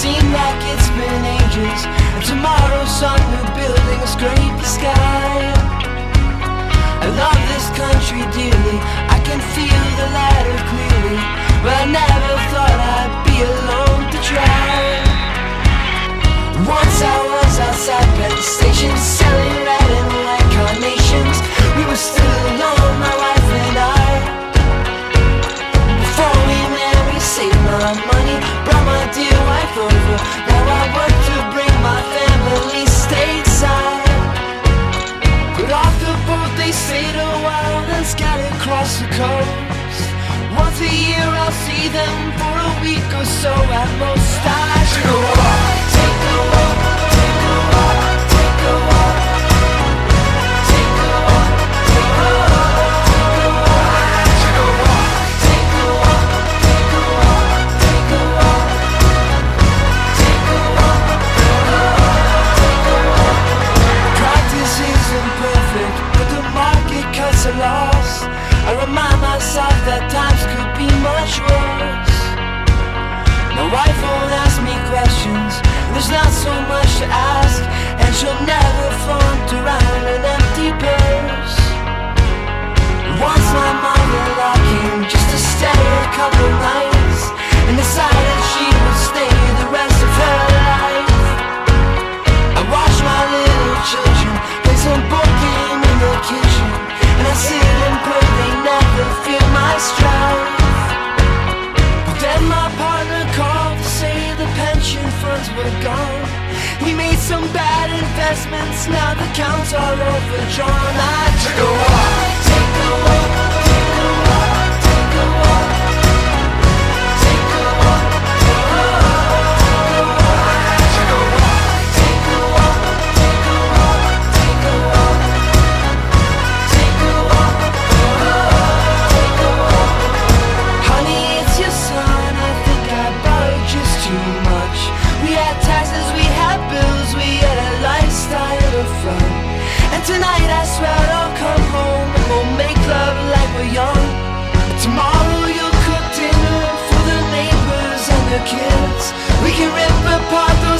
seem like it's been ages, and tomorrow's sun, new buildings scrape the sky. I love this country dearly, I can feel the ladder clearly, but I never thought I'd be alone to try. Once I was outside Penn Station, selling red and white carnations. We were still alone, my wife and I. Before we married, saved my money, brought my dear wife over. Now I work to bring my family stateside. Got off the boat, they stayed a while, then scattered across the coast. Once a year I'll see them for a week or so at most. I should go walk, take a walk, take a walk, take a walk, take a walk, take a walk, take a walk. I should go walk, take a walk, take a walk, take a walk, take a walk, take a walk. Practice isn't perfect, but the market cuts are lost. I remind myself that times could be much worse. My wife won't ask me questions, there's not so much to ask, and she'll never flaunt around an empty purse. Once my mother-in-law came just to stay a couple nights, and decided she would stay the rest of her life. I watch my little children play some board game in the kitchen, and I sit and pray they never feel my strife. But then my partner called to say the pension funds were gone. We made some bad investments, now the accounts are overdrawn. I took a walk, take a walk, take a walk, take a walk, take a walk, take a walk, I took a walk, take a walk, take a walk, take a walk, take a walk, take a walk. Honey, it's your son, I think I borrowed just too much. We had taxes, we had bills, we had a lifestyle of fun. And tonight I swear I'll come home and we'll make love like we're young. Tomorrow you'll cook dinner for the neighbors and their kids. We can rip apart the